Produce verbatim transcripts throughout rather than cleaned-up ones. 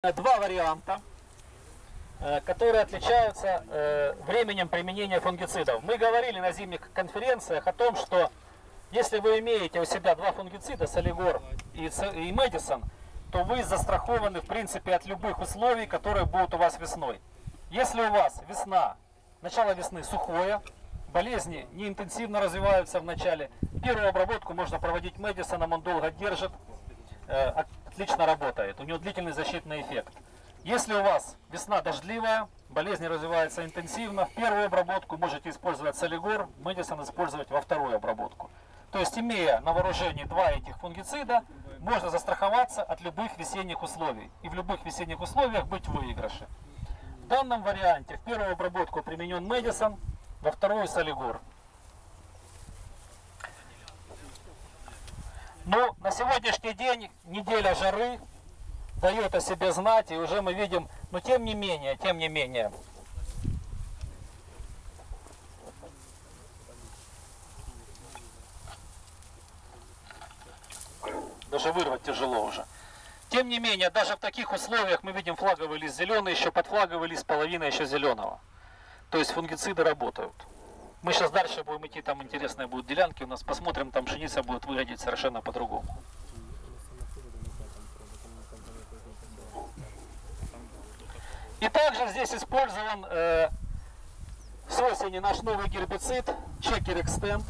Два варианта, которые отличаются временем применения фунгицидов. Мы говорили на зимних конференциях о том, что если вы имеете у себя два фунгицида, Солигор и Мэдисон, то вы застрахованы в принципе от любых условий, которые будут у вас весной. Если у вас весна, начало весны сухое, болезни не интенсивно развиваются в начале, первую обработку можно проводить Мэдисоном, он долго держит, отлично работает, у него длительный защитный эффект. Если у вас весна дождливая, болезни развиваются интенсивно, в первую обработку можете использовать Солигор, Мэдисон использовать во вторую обработку. То есть, имея на вооружении два этих фунгицида, можно застраховаться от любых весенних условий. И в любых весенних условиях быть в выигрыше. В данном варианте в первую обработку применен Мэдисон, во вторую Солигор. Ну, на сегодняшний день неделя жары дает о себе знать, и уже мы видим, но тем не менее, тем не менее, даже вырвать тяжело уже. Тем не менее, даже в таких условиях мы видим флаговый лист зеленый, еще подфлаговый лист половина еще зеленого. То есть фунгициды работают. Мы сейчас дальше будем идти, там интересные будут делянки у нас, посмотрим, там пшеница будет выглядеть совершенно по-другому. И также здесь использован э, с осени наш новый гербицид Checker Extend,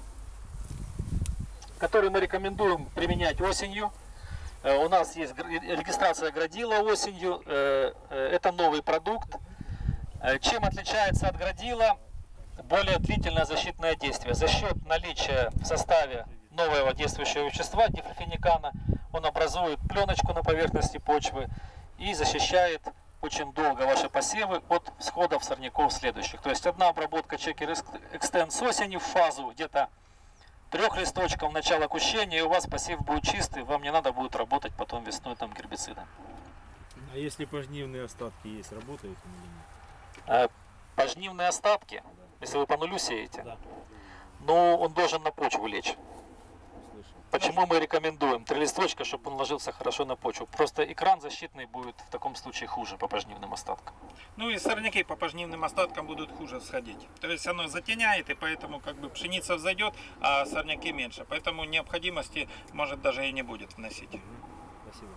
который мы рекомендуем применять осенью. Э, у нас есть регистрация градила осенью, э, э, это новый продукт. Э, чем отличается от градила? Более длительное защитное действие. За счет наличия в составе нового действующего вещества, дифлорфеникана, он образует пленочку на поверхности почвы и защищает очень долго ваши посевы от всходов сорняков следующих. То есть одна обработка Checker Extend с осени в фазу где-то трех листочков начала кущения, и у вас посев будет чистый, вам не надо будет работать потом весной там гербицидом. А если пожнивные остатки есть, работают или нет? Пожнивные остатки, да. Если вы по нулю сеете, да. Но он должен на почву лечь. Слышу. Почему мы рекомендуем три листочка, чтобы он ложился хорошо на почву? Просто экран защитный будет в таком случае хуже по пожнивным остаткам. Ну и сорняки по пожнивным остаткам будут хуже сходить. То есть оно затеняет, и поэтому как бы пшеница взойдет, а сорняки меньше. Поэтому необходимости может даже и не будет вносить. Спасибо.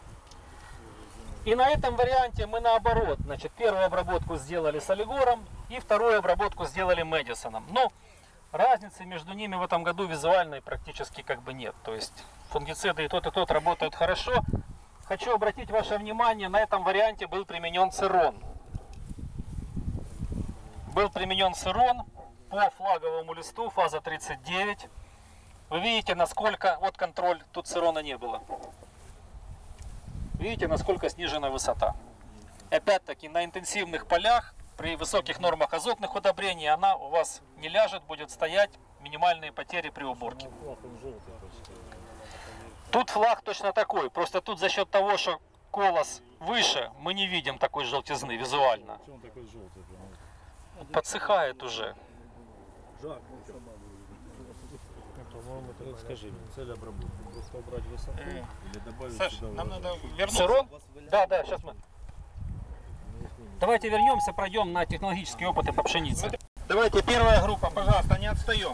И на этом варианте мы наоборот, значит, первую обработку сделали Солигором и вторую обработку сделали Мэдисоном. Но разницы между ними в этом году визуальной практически как бы нет. То есть фунгициды и тот, и тот работают хорошо. Хочу обратить ваше внимание, на этом варианте был применен Цирон. Был применен Цирон по флаговому листу, фаза тридцать девять. Вы видите, насколько, вот контроль, тут Цирона не было. Видите, насколько снижена высота. Опять-таки на интенсивных полях, при высоких нормах азотных удобрений, она у вас не ляжет, будет стоять, минимальные потери при уборке. Тут флаг точно такой, просто тут за счет того, что колос выше, мы не видим такой желтизны визуально. Почему он такой желтый? Подсыхает уже. Жарко. По-моему, это, скажи, цель обработки. Просто убрать высоту э, или добавить Саш, сюда нам уже. надо вернуться. Цирон? Да, да, сейчас мы. Давайте вернемся, пройдем на технологические опыты по пшенице. Давайте первая группа, пожалуйста, не отстаем.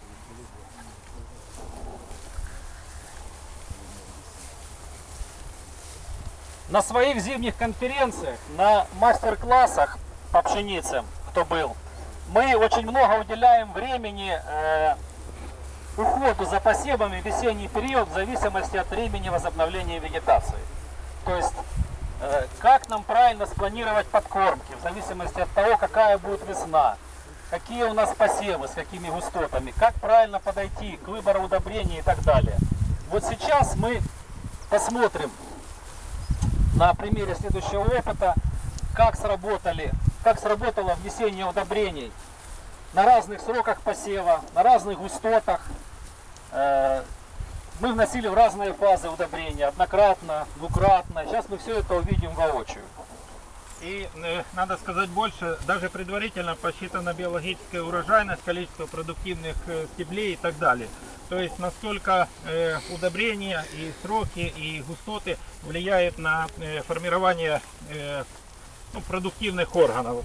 На своих зимних конференциях, на мастер-классах по пшенице, кто был, мы очень много уделяем времени э, уходу за посевами в весенний период в зависимости от времени возобновления вегетации. То есть, э, как нам правильно спланировать подкормки, в зависимости от того, какая будет весна, какие у нас посевы, с какими густотами, как правильно подойти к выбору удобрений и так далее. Вот сейчас мы посмотрим на примере следующего опыта, как сработали, как сработало внесение удобрений на разных сроках посева, на разных густотах. Мы вносили в разные фазы удобрения, однократно, двукратно. Сейчас мы все это увидим воочию. И э, надо сказать больше, даже предварительно посчитана биологическая урожайность, количество продуктивных э, стеблей и так далее. То есть насколько э, удобрения и сроки и густоты влияют на э, формирование э, ну, продуктивных органов.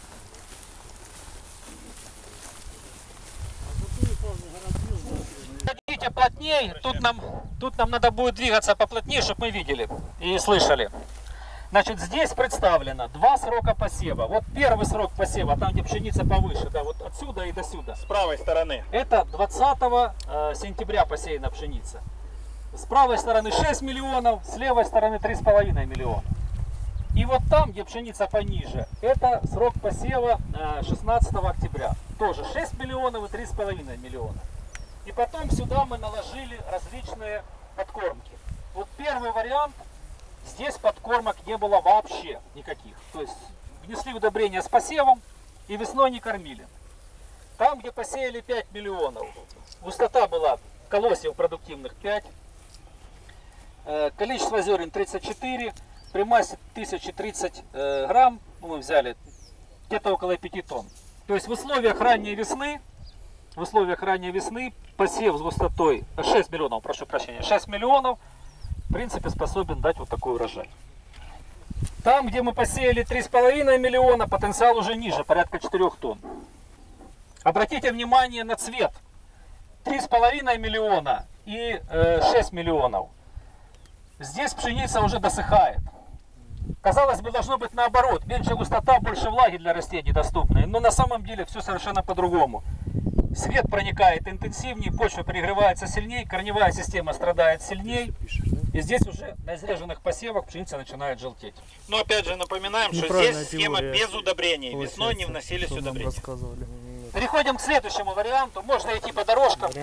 Хотите плотнее, тут нам, тут нам надо будет двигаться поплотнее, чтобы мы видели и слышали. Значит, здесь представлено два срока посева. Вот первый срок посева, там где пшеница повыше, да, вот отсюда и до сюда. С правой стороны. Это двадцатого сентября посеяна пшеница. С правой стороны шесть миллионов, с левой стороны три с половиной миллиона. И вот там, где пшеница пониже, это срок посева шестнадцатого октября. Тоже шесть миллионов и три с половиной миллиона. И потом сюда мы наложили различные подкормки. Вот первый вариант. Здесь подкормок не было вообще никаких. То есть внесли удобрения с посевом и весной не кормили. Там, где посеяли пять миллионов, густота была колосьев продуктивных пять, количество зерен тридцать четыре, при массе тысяча тридцать грамм, ну, мы взяли где-то около пяти тонн. То есть в условиях ранней весны, в условиях ранней весны посев с густотой шесть миллионов, прошу прощения, шесть миллионов, в принципе, способен дать вот такой урожай. Там, где мы посеяли три с половиной миллиона, потенциал уже ниже, порядка четырёх тонн. Обратите внимание на цвет. три с половиной миллиона и э, шесть миллионов. Здесь пшеница уже досыхает. Казалось бы, должно быть наоборот. Меньше густота, больше влаги для растений доступны. Но на самом деле все совершенно по-другому. Свет проникает интенсивнее, почва перегревается сильнее, корневая система страдает сильнее. И здесь уже на изреженных посевах пшеница начинает желтеть. Но опять же напоминаем, что здесь схема без удобрений. Весной не вносились удобрения. Переходим к следующему варианту. Можно идти по дорожкам.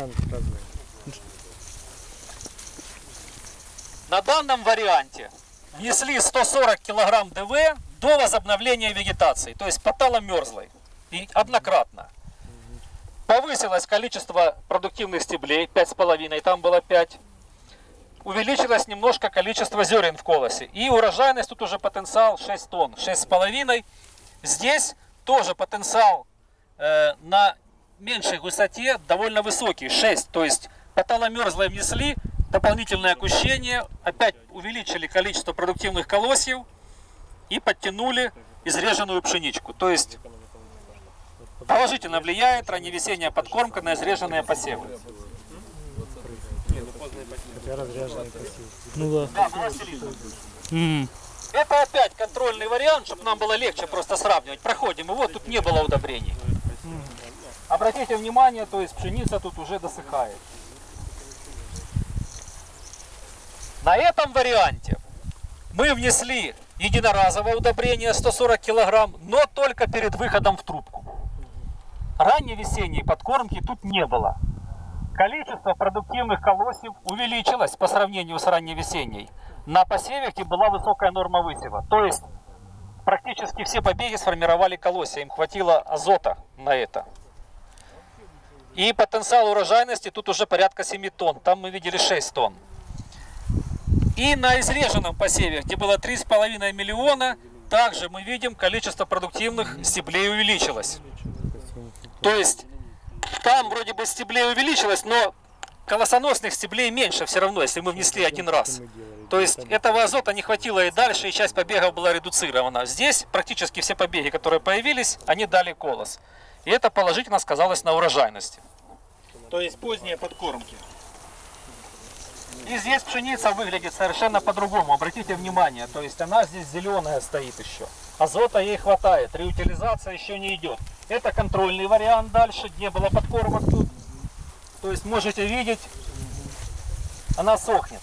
На данном варианте внесли сто сорок килограмм ДВ до возобновления вегетации, то есть потало-мерзлой. И однократно. Повысилось количество продуктивных стеблей, пять с половиной, там было пять. Увеличилось немножко количество зерен в колосе. И урожайность, тут уже потенциал шесть тонн, шесть с половиной. Здесь тоже потенциал э, на меньшей густоте довольно высокий, шесть. То есть потало-мерзлой внесли, дополнительное окущение, опять увеличили количество продуктивных колосьев и подтянули изреженную пшеничку. То есть положительно влияет ранневесенняя подкормка на изреженные посевы. Ну да. Да, молоселина. Mm. Это опять контрольный вариант, чтобы нам было легче просто сравнивать. Проходим его, тут не было удобрений. Mm. Обратите внимание, то есть пшеница тут уже досыхает. На этом варианте мы внесли единоразовое удобрение сто сорок килограмм, но только перед выходом в трубку. Ранневесенней подкормки тут не было. Количество продуктивных колосьев увеличилось по сравнению с ранневесенней на посеве, где была высокая норма высева. То есть практически все побеги сформировали колосья, им хватило азота на это. И потенциал урожайности тут уже порядка семи тонн, там мы видели шесть тонн. И на изреженном посеве, где было три с половиной миллиона, также мы видим, количество продуктивных стеблей увеличилось. То есть там вроде бы стеблей увеличилось, но колосоносных стеблей меньше все равно, если мы внесли один раз. То есть этого азота не хватило и дальше, и часть побегов была редуцирована. Здесь практически все побеги, которые появились, они дали колос. И это положительно сказалось на урожайности. То есть поздние подкормки. И здесь пшеница выглядит совершенно по-другому. Обратите внимание, то есть она здесь зеленая стоит еще. Азота ей хватает, реутилизация еще не идет. Это контрольный вариант дальше, не было подкормок тут. То есть можете видеть, она сохнет.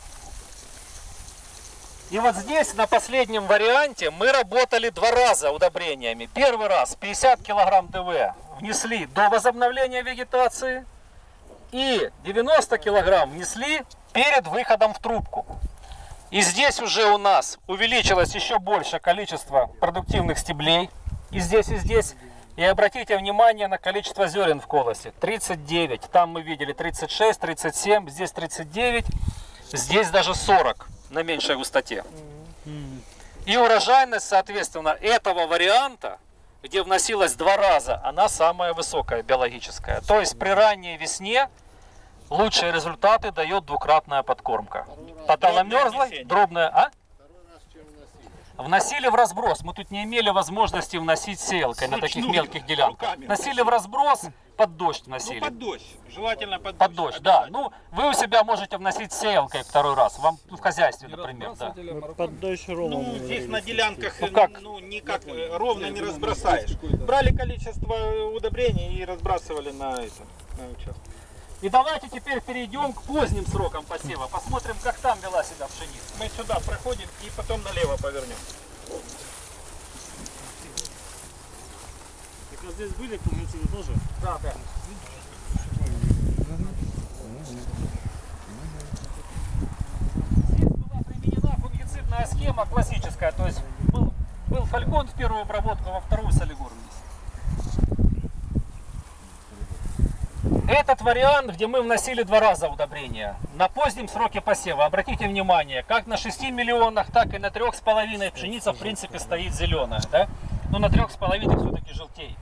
И вот здесь на последнем варианте мы работали два раза удобрениями. Первый раз пятьдесят килограмм ДВ внесли до возобновления вегетации. И девяносто килограмм внесли перед выходом в трубку. И здесь уже у нас увеличилось еще больше количество продуктивных стеблей. И здесь, и здесь. И обратите внимание на количество зерен в колосе. тридцать девять. Там мы видели тридцать шесть, тридцать семь. Здесь тридцать девять. Здесь даже сорок на меньшей густоте. И урожайность, соответственно, этого варианта, где вносилось два раза, она самая высокая биологическая. То есть при ранней весне лучшие результаты дает двукратная подкормка. Поталомерзлой, дробная, а? Вносили в разброс. Мы тут не имели возможности вносить сеялкой на таких мелких делянках. Носили в разброс, под дождь вносили. Ну, под дождь. Желательно под, под дождь. Да. Ну, вы у себя можете вносить сеялкой второй раз. Вам в хозяйстве, например. Да. Под дождь ровно. Ну, здесь на делянках ну, как? ну, никак ровно не разбросаешь. Брали количество удобрений и разбрасывали на, это, на участок. И давайте теперь перейдем к поздним срокам посева. Посмотрим, как там вела себя пшеница. Мы сюда проходим и потом налево повернем. Так вот здесь были фунгициды тоже? Да, да. Здесь была применена фунгицидная схема классическая. То есть был, был фалькон в первую обработку, а во вторую солигор вниз. Этот вариант, где мы вносили два раза удобрения на позднем сроке посева. Обратите внимание, как на шести миллионах, так и на трех с половиной пшеница в принципе стоит зеленая, да? Но на трех с половиной все-таки желтей.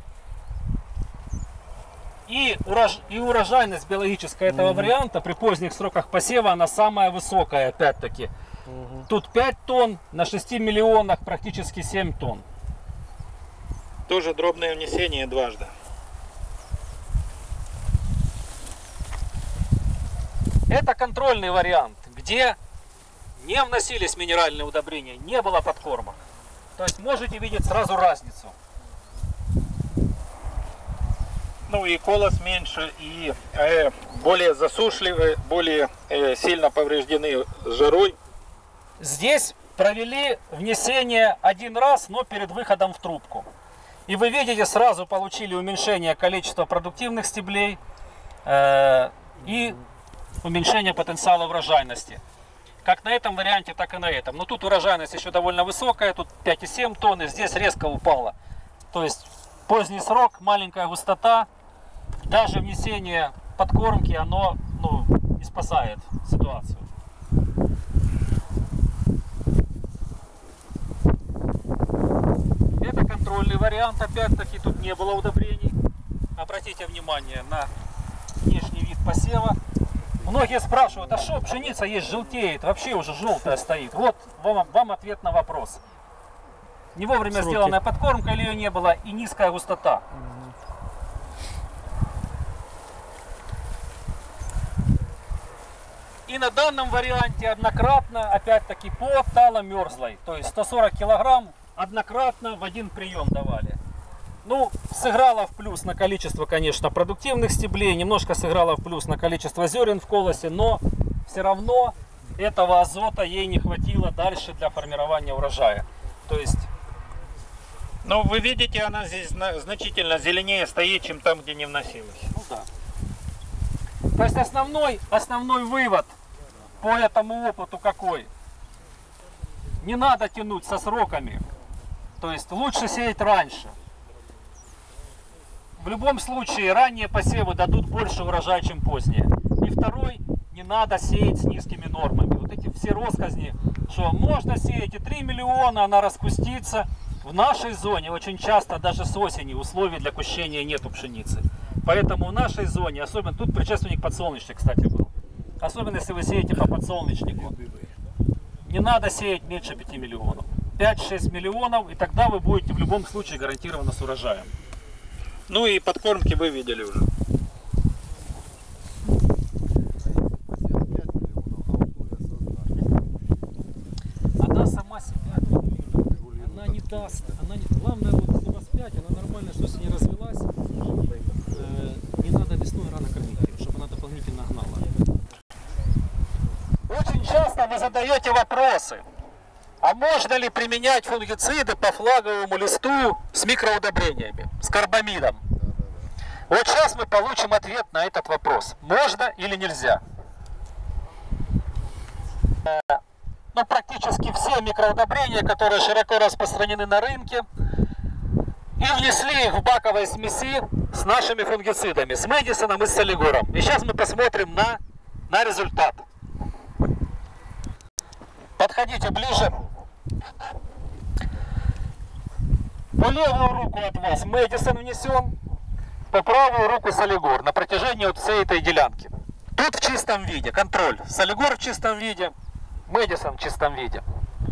И, урож... и урожайность биологическая этого mm-hmm. варианта при поздних сроках посева, она самая высокая, опять-таки. Mm-hmm. Тут пять тонн, на шести миллионах практически семь тонн. Тоже дробное внесение дважды. Это контрольный вариант, где не вносились минеральные удобрения, не было подкормок. То есть можете видеть сразу разницу. Ну и колос меньше, и э, более засушливые, более э, сильно повреждены жарой. Здесь провели внесение один раз, но перед выходом в трубку. И вы видите, сразу получили уменьшение количества продуктивных стеблей э, и уменьшение потенциала урожайности. Как на этом варианте, так и на этом. Но тут урожайность еще довольно высокая, тут пять и семь тонн, и здесь резко упала. То есть поздний срок, маленькая густота, даже внесение подкормки, оно ну, не спасает ситуацию. Это контрольный вариант, опять-таки тут не было удобрений. Обратите внимание на внешний вид посева. Многие спрашивают, а что пшеница есть желтеет, вообще уже желтая стоит. Вот вам, вам ответ на вопрос. Не вовремя Сроки. сделанная подкормка или ее не было, и низкая густота. И на данном варианте однократно, опять-таки, по таломерзлой. То есть сто сорок килограмм однократно в один прием давали. Ну, сыграла в плюс на количество, конечно, продуктивных стеблей, немножко сыграла в плюс на количество зерен в колосе, но все равно этого азота ей не хватило дальше для формирования урожая. То есть... Но вы видите, она здесь значительно зеленее стоит, чем там, где не вносилась. Ну да. То есть основной, основной вывод по этому опыту какой? Не надо тянуть со сроками. То есть лучше сеять раньше. В любом случае, ранние посевы дадут больше урожая, чем поздние. И второй, не надо сеять с низкими нормами. Вот эти все россказни, что можно сеять и три миллиона, она распустится. В нашей зоне очень часто даже с осени условий для кущения нету пшеницы. Поэтому в нашей зоне, особенно тут предшественник подсолнечник, кстати, был. Особенно если вы сеете по подсолнечнику. Не надо сеять меньше пяти миллионов. пять-шесть миллионов, и тогда вы будете в любом случае гарантированно с урожаем. Ну и подкормки вы видели уже. Она сама себя, она не даст. Она не... Главное, вот у вас пять, она нормально с осени развелась. Э, не надо весной рано кормить ее, чтобы она дополнительно гнала. Очень часто вы задаете вопросы. А можно ли применять фунгициды по флаговому листу с микроудобрениями, с карбамидом? Вот сейчас мы получим ответ на этот вопрос. Можно или нельзя? Ну, практически все микроудобрения, которые широко распространены на рынке, и внесли их в баковой смеси с нашими фунгицидами, с Мэдисоном и с Солигором. И сейчас мы посмотрим на, на результат. Подходите ближе. По левую руку от вас Мэдисон внесен, по правую руку Солигор на протяжении вот всей этой делянки. Тут в чистом виде, контроль. Солигор в чистом виде, Мэдисон в чистом виде.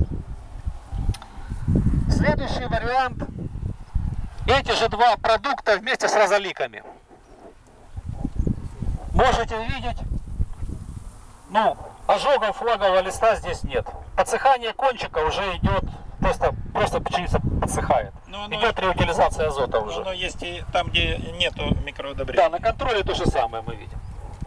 Следующий вариант. Эти же два продукта вместе с розаликами. Можете видеть, ну, ожогов флагового листа здесь нет. Подсыхание кончика уже идет, просто, просто пшеница подсыхает. Но оно, идет реутилизация азота уже. Оно есть и там, где нету микроудобрений. Да, на контроле то же самое мы видим.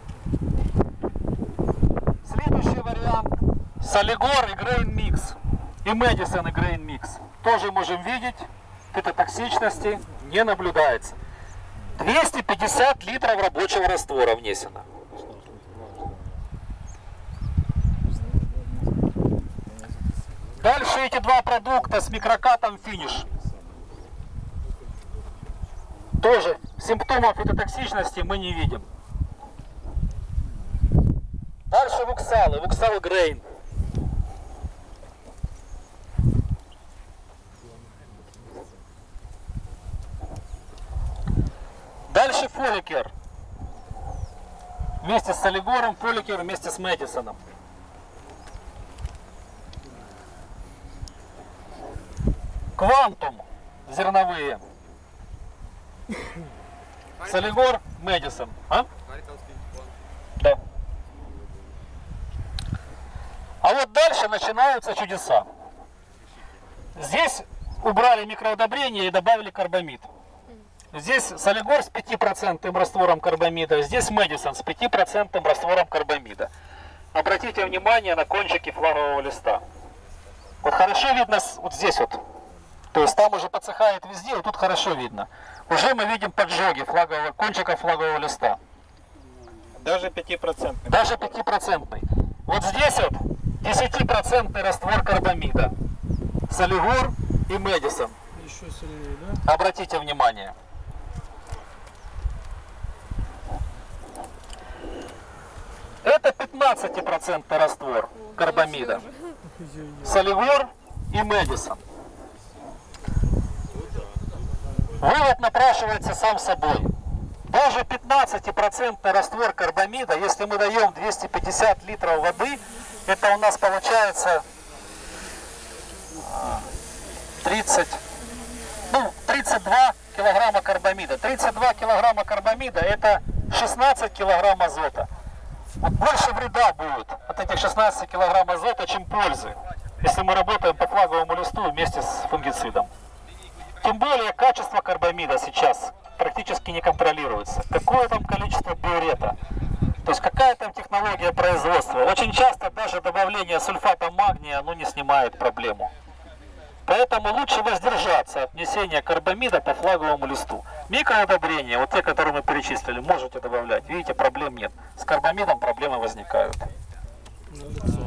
Следующий вариант. Солигор и Грейн Микс. И Мэдисон и Грейн Микс. Тоже можем видеть, это токсичности не наблюдается. двести пятьдесят литров рабочего раствора внесено. Дальше эти два продукта с микрокатом финиш. Тоже симптомов фитотоксичности мы не видим. Дальше вуксалы, вуксал Грейн. Дальше Фоликер. Вместе с Солигором, Фоликер вместе с Мэдисоном. Квантум зерновые. Солигор, Мэдисон. А? Да. А вот дальше начинаются чудеса. Здесь убрали микроудобрения и добавили карбамид. Здесь Солигор с пятипроцентным раствором карбамида, здесь Мэдисон с пятипроцентным раствором карбамида. Обратите внимание на кончики флагового листа. Вот хорошо видно вот здесь вот. То есть там уже подсыхает везде, вот тут хорошо видно. Уже мы видим поджоги флагового, кончика флагового листа. Даже пятипроцентный. Даже пятипроцентный. Вот здесь вот десятипроцентный раствор карбамида. Солигор и Мэдисон. Еще сильнее, да? Обратите внимание. Это пятнадцатипроцентный раствор карбамида. Солигор и Мэдисон. Вывод напрашивается сам собой. Даже пятнадцатипроцентный раствор карбамида, если мы даем двести пятьдесят литров воды, это у нас получается тридцать, ну, тридцать два килограмма карбамида. тридцать два килограмма карбамида это шестнадцать килограмм азота. Вот больше вреда будет от этих шестнадцати килограмм азота, чем пользы, если мы работаем по флаговому листу вместе с фунгицидом. Тем более качество карбамида сейчас практически не контролируется. Какое там количество биурета, то есть какая там технология производства. Очень часто даже добавление сульфата магния ну, не снимает проблему. Поэтому лучше воздержаться от внесения карбамида по флаговому листу. Микроудобрения, вот те, которые мы перечислили, можете добавлять. Видите, проблем нет. С карбамидом проблемы возникают.